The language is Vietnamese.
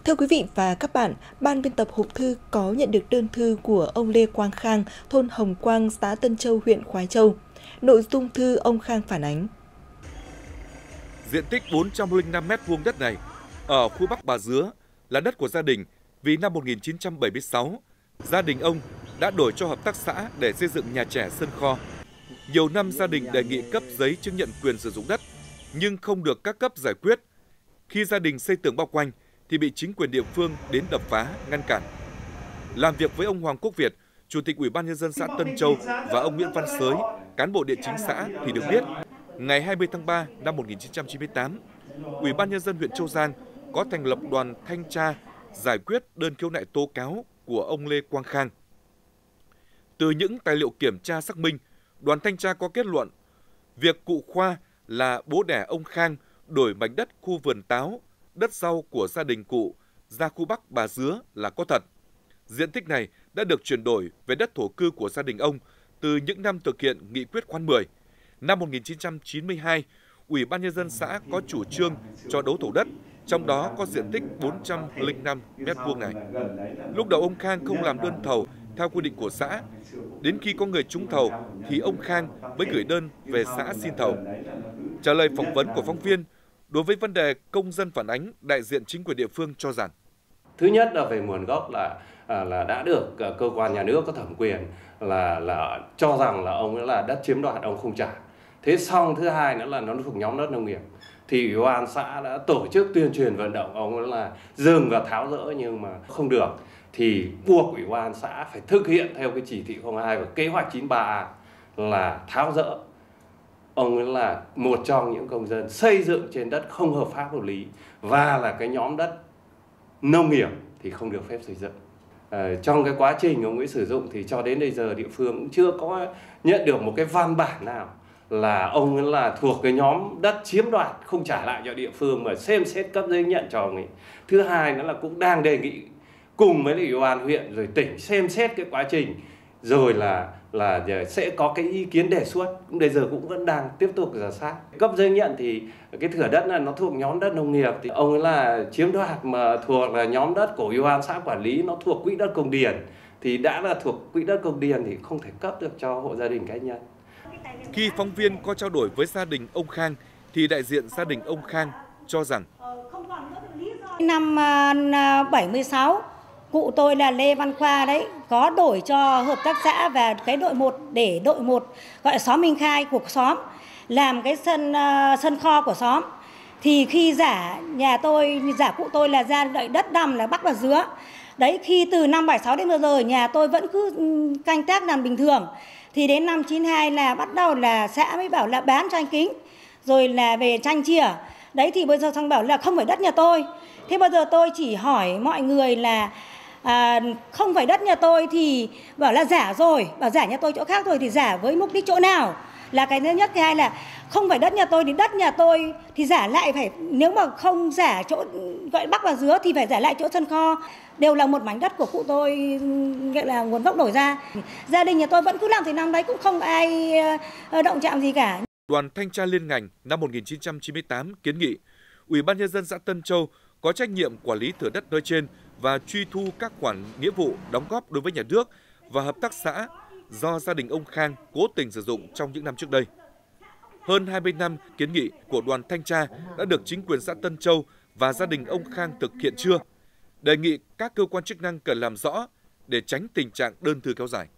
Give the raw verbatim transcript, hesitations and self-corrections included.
Thưa quý vị và các bạn, Ban biên tập hộp thư có nhận được đơn thư của ông Lê Quang Khang, thôn Hồng Quang, xã Tân Châu, huyện Khoái Châu. Nội dung thư ông Khang phản ánh. Diện tích bốn trăm lẻ năm mét vuông đất này ở khu Bắc Bà Dứa là đất của gia đình vì năm một nghìn chín trăm bảy mươi sáu, gia đình ông đã đổi cho hợp tác xã để xây dựng nhà trẻ sân kho. Nhiều năm gia đình đề nghị cấp giấy chứng nhận quyền sử dụng đất, nhưng không được các cấp giải quyết. Khi gia đình xây tường bao quanh thì bị chính quyền địa phương đến đập phá, ngăn cản. Làm việc với ông Hoàng Quốc Việt, Chủ tịch Ủy ban Nhân dân xã Tân Châu và ông Nguyễn Văn Sới, cán bộ địa chính xã thì được biết, ngày hai mươi tháng ba năm một nghìn chín trăm chín mươi tám, Ủy ban Nhân dân huyện Châu Giang có thành lập đoàn thanh tra giải quyết đơn khiếu nại tố cáo của ông Lê Quang Khang. Từ những tài liệu kiểm tra xác minh, đoàn thanh tra có kết luận việc cụ Khoa là bố đẻ ông Khang đổi mảnh đất khu vườn táo, đất rau của gia đình cụ ra khu Bắc Bà Dứa là có thật. Diện tích này đã được chuyển đổi về đất thổ cư của gia đình ông từ những năm thực hiện nghị quyết khoán mười. Năm một nghìn chín trăm chín mươi hai, Ủy ban Nhân dân xã có chủ trương cho đấu thầu đất, trong đó có diện tích bốn trăm lẻ năm mét vuông này. Lúc đầu ông Khang không làm đơn thầu theo quy định của xã. Đến khi có người trúng thầu thì ông Khang mới gửi đơn về xã xin thầu. Trả lời phỏng vấn của phóng viên, đối với vấn đề công dân phản ánh, đại diện chính quyền địa phương cho rằng: Thứ nhất là về nguồn gốc là là đã được cơ quan nhà nước có thẩm quyền là là cho rằng là ông ấy là đất chiếm đoạt, ông không trả. Thế xong thứ hai nữa là nó thuộc nhóm đất nông nghiệp. Thì Ủy ban xã đã tổ chức tuyên truyền vận động ông ấy là dừng và tháo dỡ, nhưng mà không được. Thì buộc Ủy ban xã phải thực hiện theo cái chỉ thị không hai và kế hoạch chín ba A là tháo dỡ. Ông ấy là một trong những công dân xây dựng trên đất không hợp pháp hợp lý và là cái nhóm đất nông nghiệp thì không được phép xây dựng. À, trong cái quá trình ông ấy sử dụng thì cho đến bây giờ địa phương cũng chưa có nhận được một cái văn bản nào là ông ấy là thuộc cái nhóm đất chiếm đoạt không trả lại cho địa phương mà xem xét cấp giấy nhận cho ông ấy. Thứ hai nữa là cũng đang đề nghị cùng với Ủy ban huyện rồi tỉnh xem xét cái quá trình rồi là là sẽ có cái ý kiến đề xuất, cũng bây giờ cũng vẫn đang tiếp tục rà soát. Cấp giấy nhận thì cái thửa đất này nó thuộc nhóm đất nông nghiệp thì ông ấy là chiếm đoạt mà thuộc là nhóm đất của Ủy ban xã quản lý, nó thuộc quỹ đất công điền thì đã là thuộc quỹ đất công điền thì không thể cấp được cho hộ gia đình cá nhân. Khi phóng viên có trao đổi với gia đình ông Khang thì đại diện gia đình ông Khang cho rằng: Năm bảy mươi sáu, cụ tôi là Lê Văn Khoa đấy, có đổi cho hợp tác xã và cái đội một để đội một gọi là xóm Minh Khai của xóm làm cái sân uh, sân kho của xóm. Thì khi giả nhà tôi, giả cụ tôi là ra đợi đất đầm là Bắc Bà Dứa. Đấy, khi từ năm bảy sáu đến bây giờ nhà tôi vẫn cứ canh tác làm bình thường. Thì đến năm chín hai là bắt đầu là xã mới bảo là bán cho anh Kính, rồi là về tranh chia. Đấy thì bây giờ xong bảo là không phải đất nhà tôi. Thế bây giờ tôi chỉ hỏi mọi người là à, không phải đất nhà tôi thì bảo là giả rồi, bảo giả nhà tôi chỗ khác rồi thì giả với mục đích chỗ nào? Là cái thứ nhất. Cái hai là không phải đất nhà tôi thì đất nhà tôi thì giả lại phải, nếu mà không giả chỗ gọi Bắc Bà Dứa thì phải giả lại chỗ sân kho. Đều là một mảnh đất của cụ tôi, gọi là nguồn gốc đổi ra. Gia đình nhà tôi vẫn cứ làm từ năm đấy, cũng không ai động chạm gì cả. Đoàn thanh tra liên ngành năm một nghìn chín trăm chín mươi tám kiến nghị Ủy ban Nhân dân xã Tân Châu có trách nhiệm quản lý thửa đất nơi trên và truy thu các khoản nghĩa vụ đóng góp đối với nhà nước và hợp tác xã do gia đình ông Khang cố tình sử dụng trong những năm trước đây. Hơn hai mươi năm kiến nghị của đoàn thanh tra đã được chính quyền xã Tân Châu và gia đình ông Khang thực hiện chưa? Đề nghị các cơ quan chức năng cần làm rõ để tránh tình trạng đơn thư kéo dài.